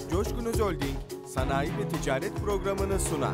Coşkun Özolding Sanayi ve Ticaret Programı'nı sunar.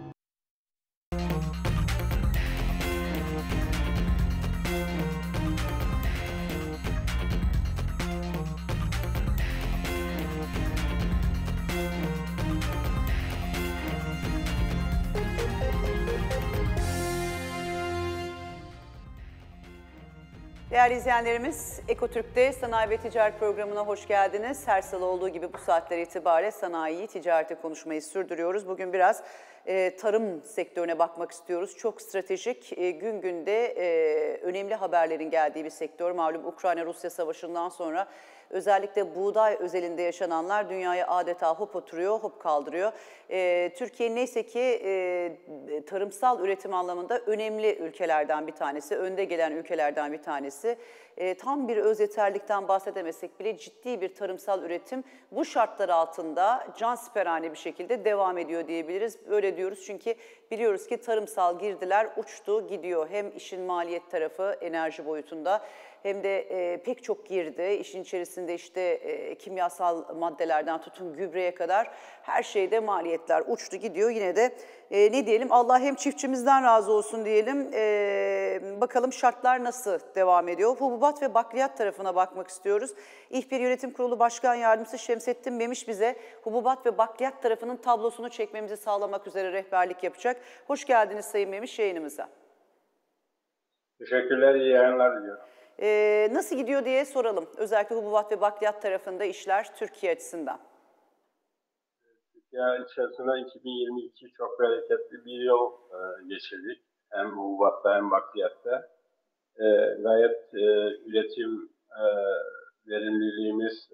Değerli izleyenlerimiz, Ekotürk'te Sanayi ve Ticaret Programı'na hoş geldiniz. Her salı olduğu gibi bu saatler itibariyle sanayiyi, ticareti konuşmayı sürdürüyoruz. Bugün biraz tarım sektörüne bakmak istiyoruz. Çok stratejik, gün günde önemli haberlerin geldiği bir sektör. Malum Ukrayna-Rusya savaşından sonra özellikle buğday özelinde yaşananlar dünyaya adeta hop oturuyor, hop kaldırıyor. Türkiye neyse ki tarımsal üretim anlamında önemli ülkelerden bir tanesi, önde gelen ülkelerden bir tanesi. Tam bir öz yeterlilikten bahsedemesek bile ciddi bir tarımsal üretim bu şartlar altında cansiperane bir şekilde devam ediyor diyebiliriz. Böyle diyoruz çünkü biliyoruz ki tarımsal girdiler uçtu gidiyor. Hem işin maliyet tarafı enerji boyutunda hem de pek çok girdi. İşin içerisinde işte kimyasal maddelerden tutun gübreye kadar her şeyde maliyetler uçtu gidiyor. Yine de ne diyelim, Allah hem çiftçimizden razı olsun diyelim. Bakalım şartlar nasıl devam ediyor? Hububat ve bakliyat tarafına bakmak istiyoruz. İHBİR Yönetim Kurulu Başkan Yardımcısı Şemsettin Memiş bize hububat ve bakliyat tarafının tablosunu çekmemizi sağlamak üzere rehberlik yapacak. Hoş geldiniz Sayın Memiş yayınımıza. Teşekkürler, iyi yayınlar diliyorum. Nasıl gidiyor diye soralım. Özellikle hububat ve bakliyat tarafında işler Türkiye açısından. Türkiye içerisinde 2022 çok bereketli bir yıl geçirdik. Hem hububatta hem bakliyatta. Gayet üretim verimliliğimiz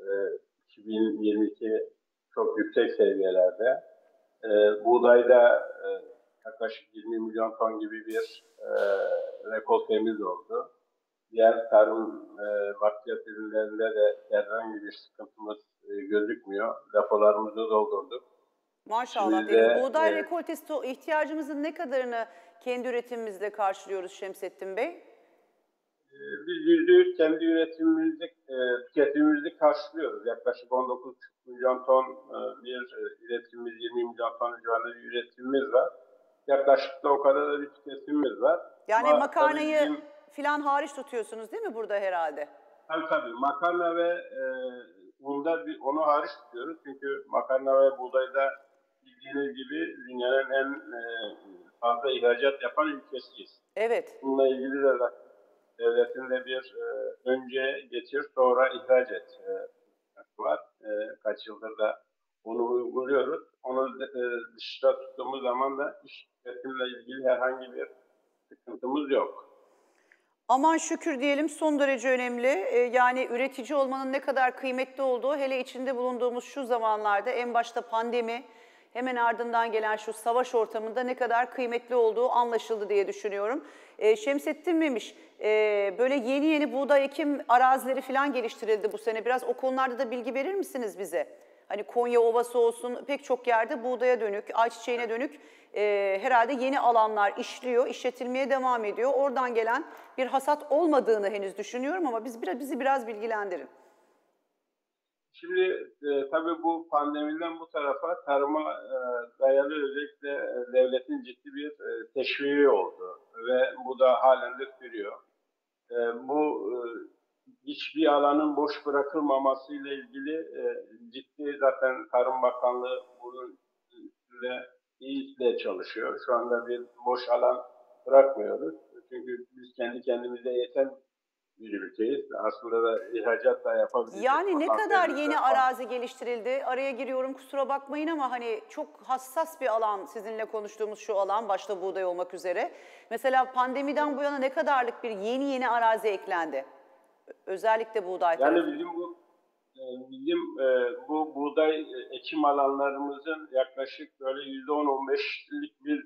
2022 çok yüksek seviyelerde. Buğdayda yaklaşık 20 milyon ton gibi bir rekoltemiz oldu. Diğer tarım bakliyat ürünlerinde de herhangi bir sıkıntımız gözükmüyor. Depolarımızı doldurduk. Maşallah diyelim. Buğday rekoltesi ihtiyacımızın ne kadarını kendi üretimimizle karşılıyoruz Şemsettin Bey? Biz %100 kendi üretimimizi, tüketimimizi karşılıyoruz. Yaklaşık 19,5 milyon ton bir üretimimiz, 20 milyon ton civarında bir üretimimiz var. Yaklaşık da o kadar da bir tüketimimiz var. Yani ama makarnayı filan hariç tutuyorsunuz değil mi burada herhalde? Tabii. Makarna ve bunda onu hariç tutuyoruz. Çünkü makarna ve buğdayda bildiğiniz gibi dünyanın en fazla ihracat yapan ülkesiyiz. Evet. Bununla ilgili de devletin de bir önce getir sonra ihraç et var. Kaç yıldır da onu uyguluyoruz. Onu dışta tuttuğumuz zaman da iş tüketimle ilgili herhangi bir sıkıntımız yok. Aman şükür diyelim, son derece önemli. Yani üretici olmanın ne kadar kıymetli olduğu, hele içinde bulunduğumuz şu zamanlarda en başta pandemi, hemen ardından gelen şu savaş ortamında ne kadar kıymetli olduğu anlaşıldı diye düşünüyorum. Şemsettin Memiş, böyle yeni buğday ekim arazileri falan geliştirildi bu sene. Biraz o konularda da bilgi verir misiniz bize? Hani Konya Ovası olsun, pek çok yerde buğdaya dönük, ayçiçeğine dönük herhalde yeni alanlar işliyor, işletilmeye devam ediyor. Oradan gelen bir hasat olmadığını henüz düşünüyorum ama bizi biraz bilgilendirin. Şimdi tabii bu pandemiden bu tarafa tarıma dayalı özellikle devletin ciddi bir teşviği oldu ve bu da halen de sürüyor. Bu hiçbir alanın boş bırakılmaması ile ilgili ciddi zaten Tarım Bakanlığı bunun üstünde iyi çalışıyor. Şu anda bir boş alan bırakmıyoruz. Çünkü biz kendi kendimize yeten bir ülkeyiz. Aslında da ihracat da yapabiliriz. Yani ne kadar yeni arazi geliştirildi? Araya giriyorum, kusura bakmayın ama hani çok hassas bir alan sizinle konuştuğumuz şu alan, başta buğday olmak üzere. Mesela pandemiden bu yana ne kadarlık bir yeni arazi eklendi? Özellikle buğday tarafı. Yani bizim bu buğday ekim alanlarımızın yaklaşık böyle %10-15'lik bir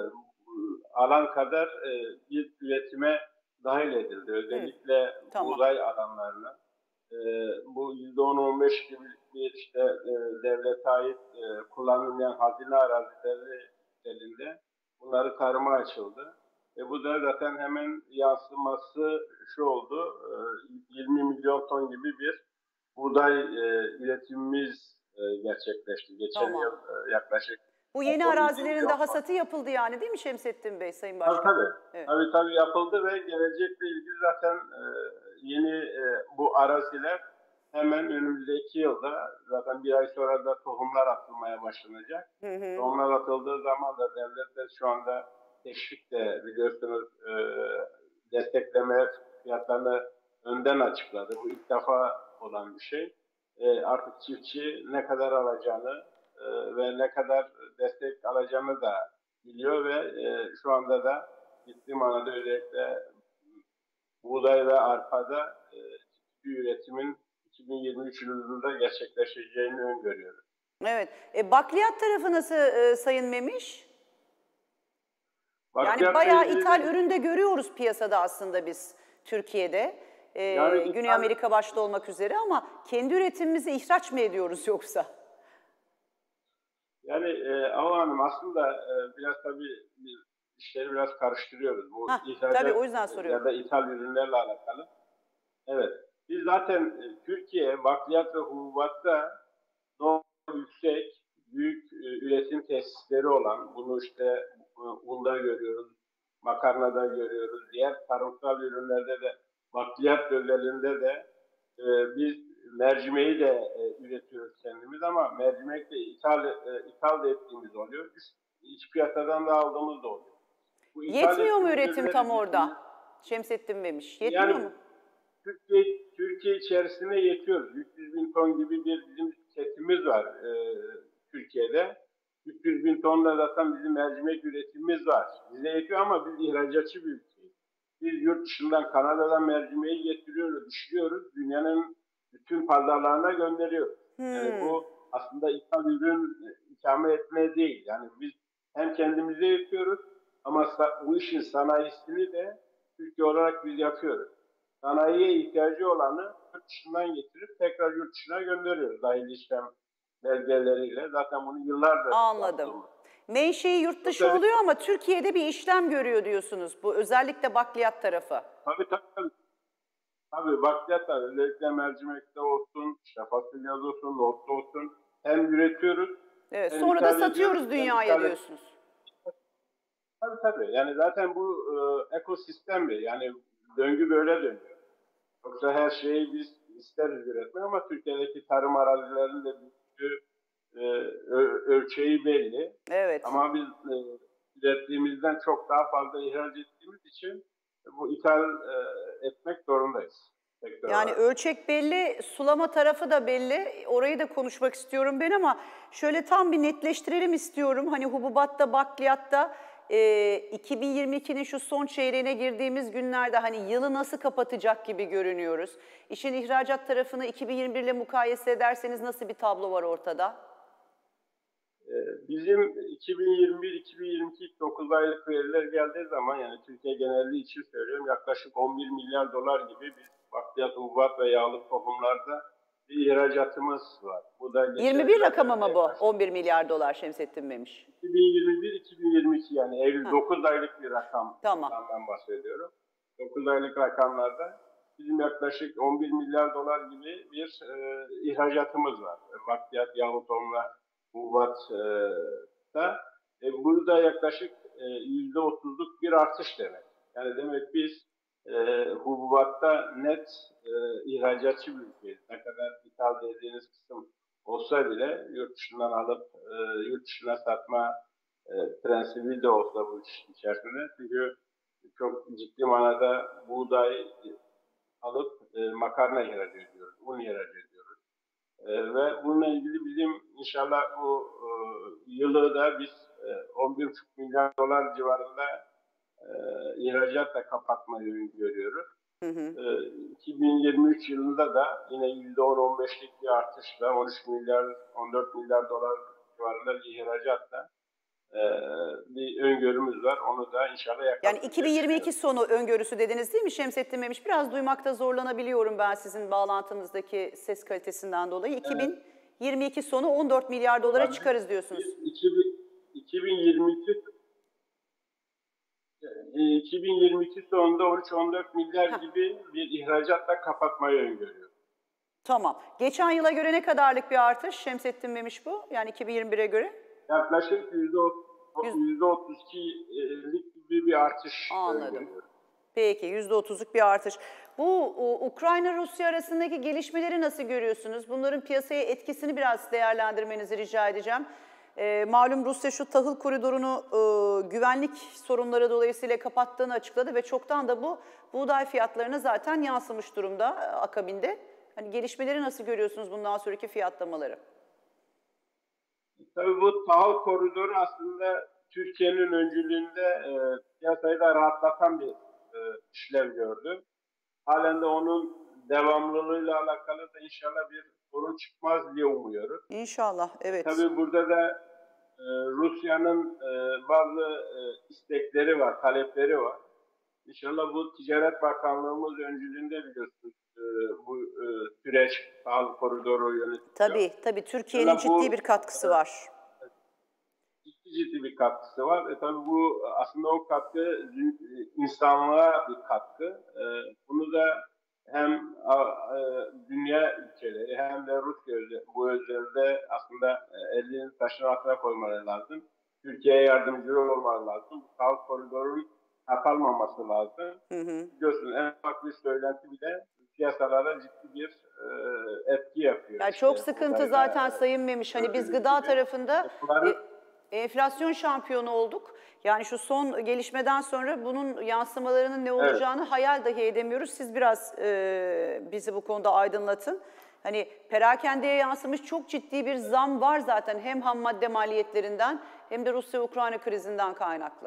alan kadar bir üretime dahil edildi. Özellikle Tamam. buğday alanlarına. Bu %10-15 gibi bir işte devlete ait kullanılmayan hazine arazileri elinde bunları tarıma açıldı. Bu da zaten hemen yansıması şu oldu, 20 milyon ton gibi bir buğday üretimimiz gerçekleşti. Geçen Tamam. yıl yaklaşık Bu yeni 12 arazilerin de milyon. hasatı yapıldı yani, değil mi Şemsettin Bey, Sayın Tabii Başkan? tabii. Evet. Tabii yapıldı ve gelecekle ilgili zaten yeni bu araziler hemen önümüzdeki yılda zaten bir ay sonra da tohumlar atılmaya başlanacak. Tohumlar atıldığı zaman da devletler şu anda teşvik de biliyorsunuz destekleme fiyatlarını önden açıkladı. Bu ilk defa olan bir şey. Artık çiftçi ne kadar alacağını ve ne kadar destek alacağını da biliyor ve şu anda da ciddi manada özellikle buğday ve arpada ciddi üretimin 2023 yılında gerçekleşeceğini öngörüyoruz. Evet. Bakliyat tarafı nasıl Sayın Memiş? Yani Bakliyatla bayağı ilgili ithal ürün de görüyoruz piyasada aslında biz Türkiye'de. Yani Güney Amerika başta olmak üzere, ama kendi üretimimizi ihraç mı ediyoruz yoksa? Yani Hava Hanım aslında biraz tabii işleri biraz karıştırıyoruz. Bu Tabii o ihracat yüzden ya soruyorum. da ithal ürünlerle alakalı. Evet. Biz zaten Türkiye bakliyat ve hububatta yüksek, büyük üretim tesisleri olan, bunu işte unda görüyoruz, makarnada görüyoruz, diğer tarımsal ürünlerde de, bakliyat bölgelerinde de biz mercimeği de üretiyoruz kendimiz ama mercimek de ithal da ettiğimiz oluyor. İç piyasadan da aldığımız da oluyor. Bu ithal Yetmiyor mu ettiğimiz üretim ürünleri tam orada? Şemsettin Memiş, yetmiyor yani mu? Türkiye içerisinde yetiyoruz. 300 bin ton gibi bir bizim tüketimimiz var Türkiye'de. 300 bin tonla zaten bizim mercimek üretimimiz var. Bize yetiyor ama biz ihracatçı bir ülkeyiz. Biz yurt dışından, Kanada'dan mercimeği getiriyoruz, işliyoruz. Dünyanın bütün pazarlarına gönderiyoruz. Yani bu aslında ithal ürün ikame etme değil. Yani biz hem kendimize yetiyoruz ama bu işin sanayisini de Türkiye olarak biz yapıyoruz. Sanayiye ihtiyacı olanı yurt dışından getirip tekrar yurt dışına gönderiyoruz dahil işlem belgeleriyle. Zaten bunu yıllardır Anladım. yaptığımız. Menşei yurt dışı Tabii, oluyor ama Türkiye'de bir işlem görüyor diyorsunuz. Bu özellikle bakliyat tarafı. tabii. Tabii bakliyatlar özellikle mercimekte olsun, işte fasulyede olsun, nohutta olsun hem üretiyoruz Evet, hem sonra da ithal ediyoruz. satıyoruz dünyaya diyorsunuz. Tabii. Yani zaten bu ekosistem bir. Yani döngü böyle dönüyor. Yoksa her şeyi biz isteriz üretmek ama Türkiye'deki tarım arazilerinin de büyüklüğü, ölçeği belli. Evet. Ama biz ürettiğimizden çok daha fazla ihraç ettiğimiz için bu ithal etmek zorundayız. Yani ölçek belli, sulama tarafı da belli. Orayı da konuşmak istiyorum ben, ama şöyle tam bir netleştirelim istiyorum. Hani hububatta, bakliyatta 2022'nin şu son çeyreğine girdiğimiz günlerde hani yılı nasıl kapatacak gibi görünüyoruz. İşin ihracat tarafını 2021 ile mukayese ederseniz nasıl bir tablo var ortada? Bizim 2021-2022 9 aylık veriler geldiği zaman, yani Türkiye genelliği için söylüyorum, yaklaşık 11 milyar dolar gibi bir bakliyat, hububat ve yağlı tohumlarda bir ihracatımız var. Bu da 21 rakamı mı bu? 11 milyar dolar Şemsettin Memiş. 2021-2022 yani Eylül 9 aylık bir Tamam. rakamdan bahsediyorum. 9 aylık rakamlarda bizim yaklaşık 11 milyar dolar gibi bir ihracatımız var. Bakliyat, yağlı tohumlar, hububatta. Burada yaklaşık %30'luk bir artış demek. Yani demek biz hububatta net ihracatçı bir ülkeyiz. Ne kadar ithal dediğiniz kısım olsa bile yurt dışından alıp yurt dışına satma prensibi de olsa bu iş içerisinde. Çünkü çok ciddi manada buğday alıp makarna ihraç ediyoruz, un ihraç ediyoruz. Ve bununla ilgili bizim inşallah bu yılı da biz 11,5 milyar dolar civarında ihracatla kapatmayı öngörüyoruz. 2023 yılında da yine %10-15'lik bir artışla 13 milyar, 14 milyar dolar civarında bir ihracatla bir öngörümüz var. Onu da inşallah Yani yakalayacağız. 2022 sonu öngörüsü dediniz değil mi Şemsettin Memiş? Biraz duymakta zorlanabiliyorum ben sizin bağlantınızdaki ses kalitesinden dolayı. 2022 sonu 14 milyar dolara çıkarız diyorsunuz. 2022 sonunda 13-14 milyar gibi bir ihracatla kapatmayı öngörüyoruz. Tamam. Geçen yıla göre ne kadarlık bir artış Şemsettin Memiş bu? Yani 2021'e göre? Yaklaşık %32'lik gibi bir artış Anladım. görüyoruz. Peki, %30'luk bir artış. Bu Ukrayna-Rusya arasındaki gelişmeleri nasıl görüyorsunuz? Bunların piyasaya etkisini biraz değerlendirmenizi rica edeceğim. Malum Rusya şu tahıl koridorunu güvenlik sorunları dolayısıyla kapattığını açıkladı ve çoktan da bu buğday fiyatlarına zaten yansımış durumda akabinde. Hani gelişmeleri nasıl görüyorsunuz bundan sonraki fiyatlamaları? Tabii bu tahıl koridoru aslında Türkiye'nin öncülüğünde piyasayı da rahatlatan bir işlev gördü. Halen de onun devamlılığıyla alakalı da inşallah bir sorun çıkmaz diye umuyoruz. İnşallah, evet. Tabii burada da Rusya'nın bazı istekleri var, talepleri var. İnşallah bu Ticaret Bakanlığımız öncülüğünde biliyorsunuz bu süreç tahıl koridoru yönetiliyor. Tabii Türkiye'nin ciddi bir katkısı var. Ciddi bir katkısı var. Tabii bu aslında o katkı insanlığa bir katkı. Bunu da hem dünya ülkeleri hem de Rusya bu özelde aslında elini taşın altına koymaları lazım. Türkiye'ye yardımcı olmaları lazım. Bu tahıl koridorun kapanmaması lazım. Biliyorsunuz en ufak bir söylenti bile piyasalara ciddi bir etki yapıyor. Ya çok sıkıntı zaten Sayın Memiş. Hani biz gıda tarafında enflasyon şampiyonu olduk. Yani şu son gelişmeden sonra bunun yansımalarının ne olacağını hayal dahi edemiyoruz. Siz biraz bizi bu konuda aydınlatın. Hani perakendeye yansımış çok ciddi bir zam var zaten hem ham madde maliyetlerinden hem de Rusya-Ukrayna krizinden kaynaklı.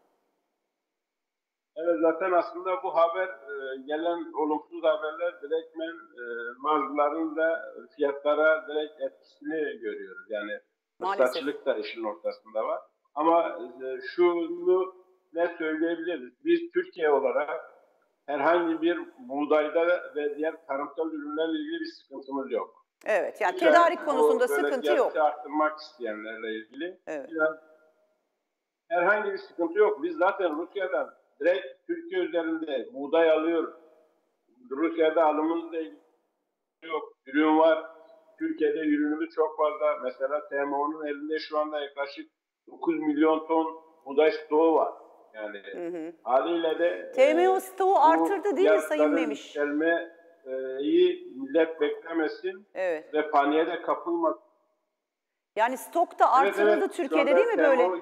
Evet, zaten aslında bu haber gelen olumsuz haberler direktmen mağazaların da fiyatlara direkt etkisini görüyoruz. Yani fırsatçılık da işin ortasında var. Ama şunu ne söyleyebiliriz? Biz Türkiye olarak herhangi bir buğdayda ve diğer tarımsal ürünlerle ilgili bir sıkıntımız yok. Evet, yani tedarik konusunda sıkıntı yok. Arttırmak isteyenlerle ilgili evet. Herhangi bir sıkıntı yok. Biz zaten Rusya'dan direkt Türkiye üzerinde buğday alıyoruz. Rusya'da alımımızla ilgili yok. Ürün var. Türkiye'de ürünümüz çok fazla. Mesela TMO'nun elinde şu anda yaklaşık 9 milyon ton buğday stoğu var. Yani haliyle de TMO stoğu artırdı değil mi Sayın Memiş? Yükselmeyi millet beklemesin ve paniğe de kapılmasın. Yani stok da artırıldı Türkiye'de değil mi böyle?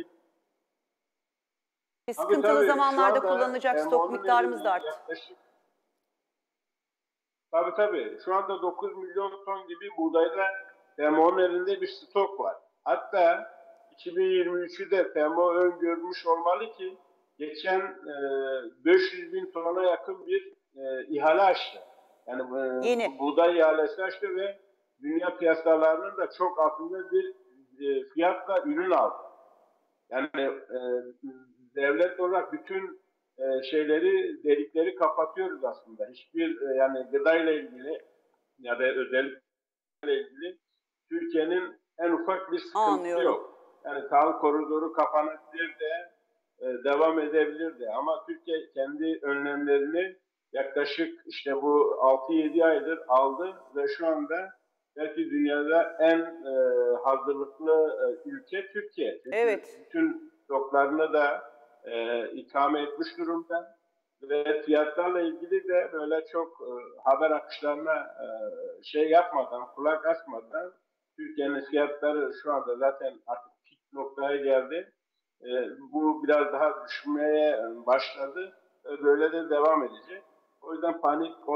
Sıkıntılı zamanlarda kullanılacak stok miktarımız da arttı. Tabii. Şu anda 9 milyon ton gibi buğdayda TMO'nun elinde bir stok var. Hatta 2023'ü de TMO öngörmüş olmalı ki geçen 500 bin tona yakın bir ihale açtı. Yani buğday ihalesi açtı ve dünya piyasalarının da çok altında bir fiyatla ürün aldı. Yani devlet olarak bütün delikleri kapatıyoruz aslında. Hiçbir yani gıdayla ilgili ya da özellikle ilgili Türkiye'nin en ufak bir sıkıntısı yok. Yani tahıl koridoru kapanabilir de devam edebilir de ama Türkiye kendi önlemlerini yaklaşık işte bu 6-7 aydır aldı ve şu anda belki dünyada en hazırlıklı ülke Türkiye. Çünkü bütün stoklarını da ikame etmiş durumda ve fiyatlarla ilgili de böyle çok haber akışlarına yapmadan, kulak asmadan Türkiye'nin fiyatları şu anda zaten artık pik noktaya geldi. Bu biraz daha düşmeye başladı. Böyle de devam edecek. O yüzden panik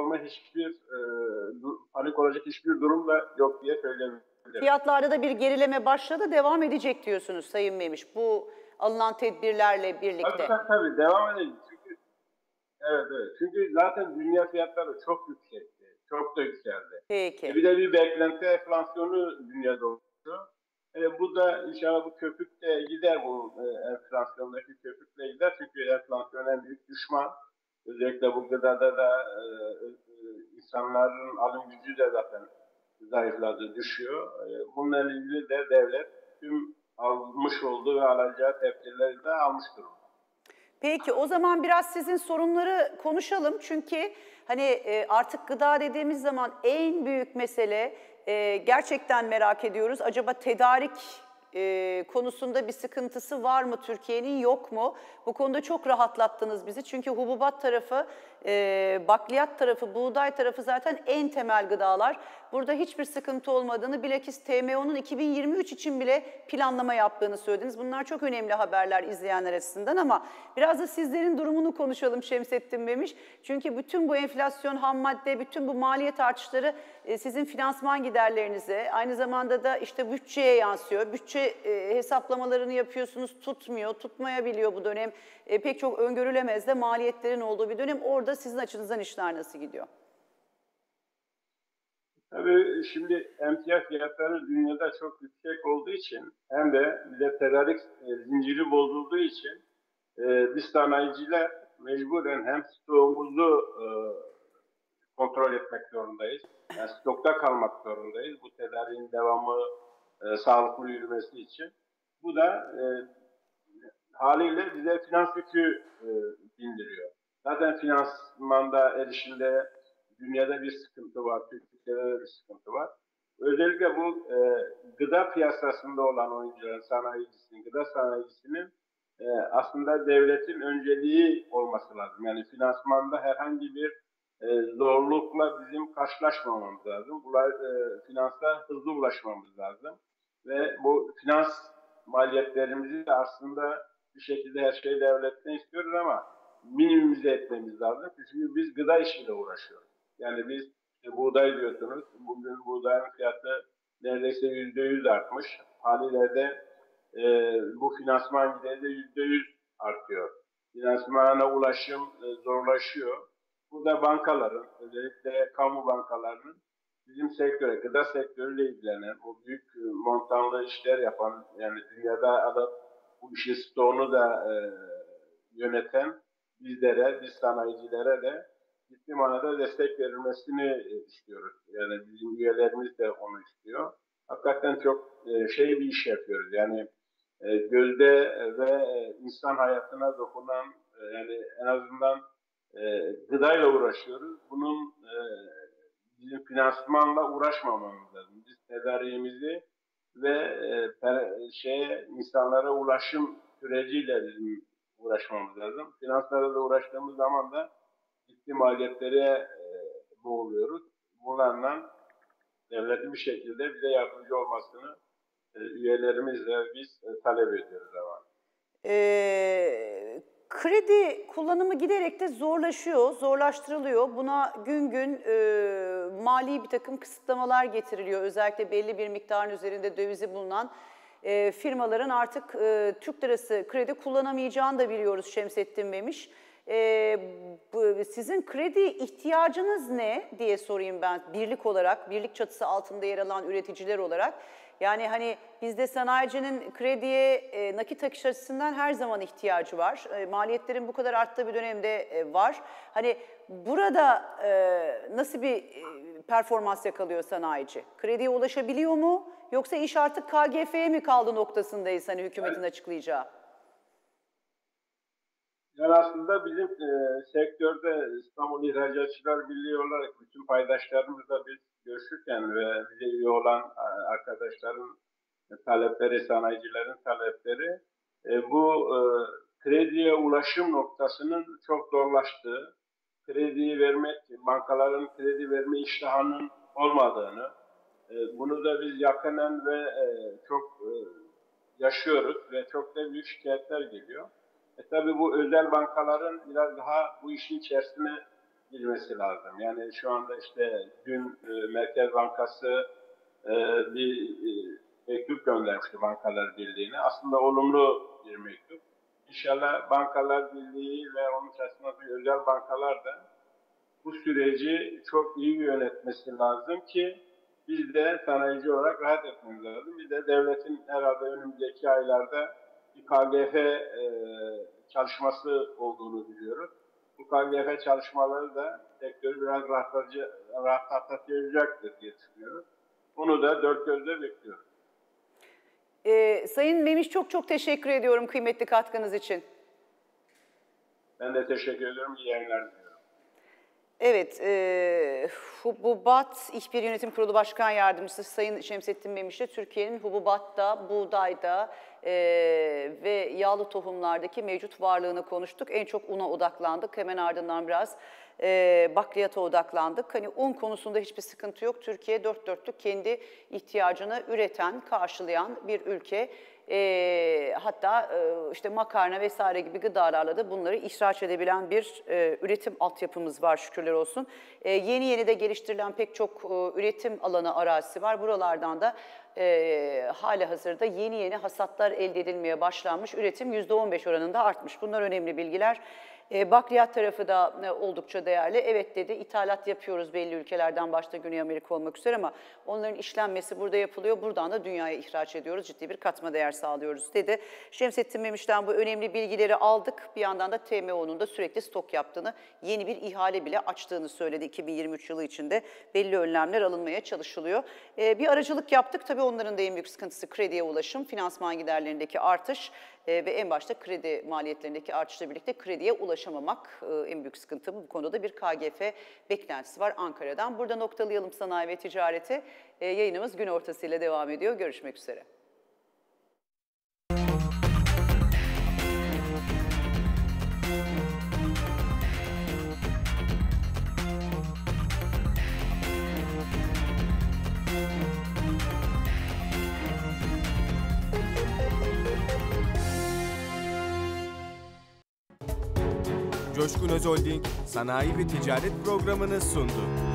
olacak hiçbir durum da yok diye söyleyebilirim. Fiyatlarda da bir gerileme başladı, devam edecek diyorsunuz Sayın Memiş. Bu alınan tedbirlerle birlikte. Tabii devam edecek. Evet. Çünkü zaten dünya fiyatları çok yüksekti. Çok da yükseldi. Peki. Bir de bir beklenti enflasyonu dünyada oluştu. Bu da inşallah bu köpükle gider, bu enflasyondaki köpükle gider. Çünkü enflasyon en büyük düşman. Özellikle bu gıdada da insanların alım gücü de zaten zayıfladı, düşüyor. Bununla ilgili de devlet tüm almış olduğu ve alacağı tedbirleri de almış durumda. Peki o zaman biraz sizin sorunları konuşalım. Çünkü hani artık gıda dediğimiz zaman en büyük mesele gerçekten merak ediyoruz. Acaba tedarik konusunda bir sıkıntısı var mı Türkiye'nin, yok mu? Bu konuda çok rahatlattınız bizi. Çünkü hububat tarafı, bakliyat tarafı, buğday tarafı zaten en temel gıdalar. Burada hiçbir sıkıntı olmadığını, bilakis TMO'nun 2023 için bile planlama yaptığını söylediniz. Bunlar çok önemli haberler izleyenler açısından ama biraz da sizlerin durumunu konuşalım Şemsettin Memiş. Çünkü bütün bu enflasyon, ham madde, bütün bu maliyet artışları sizin finansman giderlerinize, aynı zamanda da işte bütçeye yansıyor. Bütçe hesaplamalarını yapıyorsunuz, tutmuyor, tutmayabiliyor bu dönem. Pek çok öngörülemez de maliyetlerin olduğu bir dönem. Orada sizin açınızdan işler nasıl gidiyor? Tabii şimdi emtia fiyatları dünyada çok yüksek olduğu için hem de bize tedarik zinciri bozulduğu için biz sanayiciler mecburen hem stoğumuzu kontrol etmek zorundayız. Yani stokta kalmak zorundayız. Bu tedariğin devamı sağlıklı yürümesi için. Bu da haliyle bize finans yükü bindiriyor. Zaten finansmanda erişimde dünyada bir sıkıntı var, Türkiye'de de bir sıkıntı var. Özellikle bu gıda piyasasında olan oyuncuların, sanayicisinin, gıda sanayicisinin aslında devletin önceliği olması lazım. Yani finansmanda herhangi bir zorlukla bizim karşılaşmamamız lazım. Finansa hızlı ulaşmamız lazım. Ve bu finans maliyetlerimizi de aslında bir şekilde her şeyi devletten istiyoruz ama minimize etmemiz lazım. Çünkü biz gıda işiyle uğraşıyoruz. Yani biz buğday diyorsunuz. Bugün buğdayın fiyatı neredeyse %100 artmış. Haliyle de bu finansman gideri de %100 artıyor. Finansmana ulaşım zorlaşıyor. Bu da bankaların, özellikle kamu bankalarının bizim sektöre, gıda sektörüyle ilgilenen, o büyük montanlı işler yapan, yani dünyada alıp bu işin stoğunu da yöneten bizlere, biz sanayicilere de ciddi manada destek verilmesini istiyoruz. Yani bizim üyelerimiz de onu istiyor. Hakikaten çok bir iş yapıyoruz. Yani gözde ve insan hayatına dokunan, yani en azından gıdayla uğraşıyoruz. Bunun bizim finansmanla uğraşmamamız lazım. Biz tedariğimizi ve insanlara ulaşım süreciyle bizim uğraşmamız lazım. Finanslarla uğraştığımız zaman da ciddi maliyetlere boğuluyoruz. Bunlarla devletin bir şekilde bize yardımcı olmasını üyelerimizle biz talep ediyoruz ama. Kredi kullanımı giderek de zorlaştırılıyor. Buna gün gün mali bir takım kısıtlamalar getiriliyor. Özellikle belli bir miktarın üzerinde dövizi bulunan firmaların artık Türk lirası kredi kullanamayacağını da biliyoruz Şemsettin Memiş. Sizin kredi ihtiyacınız ne diye sorayım ben birlik olarak, birlik çatısı altında yer alan üreticiler olarak. Yani hani bizde sanayicinin krediye nakit akış açısından her zaman ihtiyacı var. Maliyetlerin bu kadar arttığı bir dönemde var. Hani burada nasıl bir performans yakalıyor sanayici? Krediye ulaşabiliyor mu? Yoksa iş artık KGF'ye mi kaldı noktasındayız hani hükümetin açıklayacağı? Yani aslında bizim sektörde İstanbul İhracatçılar Birliği olarak bütün paydaşlarımızla biz görüşürken ve bize üye olan arkadaşların talepleri, sanayicilerin talepleri bu krediye ulaşım noktasının çok zorlaştığı, krediyi vermek, bankaların kredi verme iştahının olmadığını, bunu da biz yakinen ve çok yaşıyoruz ve çok da büyük şikayetler geliyor. Tabii bu özel bankaların biraz daha bu işin içerisine girmesi lazım. Yani şu anda işte dün Merkez Bankası bir mektup göndermişti Bankalar Birliği'ne. Aslında olumlu bir mektup. İnşallah Bankalar Birliği ve onun içerisindeki özel bankalar da bu süreci çok iyi yönetmesi lazım ki biz de sanayici olarak rahat etmemiz lazım. Biz de devletin herhalde önümüzdeki aylarda bir KGF çalışması olduğunu biliyoruz. Bu KGF çalışmaları da sektörü biraz rahatlatacaktır diye düşünüyoruz. Bunu da dört gözle bekliyoruz. Sayın Memiş çok teşekkür ediyorum kıymetli katkınız için. Ben de teşekkür ediyorum. İyi yayınlar diliyorum. Evet, Hububat İhbir Yönetim Kurulu Başkan Yardımcısı Sayın Şemsettin Memiş'le Türkiye'nin hububatta, buğdayda ve yağlı tohumlardaki mevcut varlığını konuştuk. En çok una odaklandık. Hemen ardından biraz bakliyata odaklandık. Hani un konusunda hiçbir sıkıntı yok. Türkiye dört dörtlük kendi ihtiyacını üreten, karşılayan bir ülke. Hatta işte makarna vesaire gibi gıdalarla da bunları ihraç edebilen bir üretim altyapımız var şükürler olsun. Yeni yeni de geliştirilen pek çok üretim alanı, arazisi var. Buralardan da hali hazırda yeni yeni hasatlar elde edilmeye başlanmış. Üretim %15 oranında artmış. Bunlar önemli bilgiler. Bakliyat tarafı da oldukça değerli. Evet dedi, ithalat yapıyoruz belli ülkelerden, başta Güney Amerika olmak üzere, ama onların işlenmesi burada yapılıyor. Buradan da dünyaya ihraç ediyoruz. Ciddi bir katma değer sağlıyoruz dedi. Şemsettin Memiş'ten bu önemli bilgileri aldık. Bir yandan da TMO'nun da sürekli stok yaptığını, yeni bir ihale bile açtığını söyledi. 2023 yılı içinde belli önlemler alınmaya çalışılıyor. Bir aracılık yaptık. Tabii onların da en büyük sıkıntısı krediye ulaşım, finansman giderlerindeki artış ve en başta kredi maliyetlerindeki artışla birlikte krediye ulaşamamak en büyük sıkıntı. Bu konuda bir KGF beklentisi var Ankara'dan. Burada noktalayalım sanayi ve ticareti. Yayınımız gün ortasıyla devam ediyor. Görüşmek üzere. Coşkun Özolding Sanayi ve Ticaret programını sundu.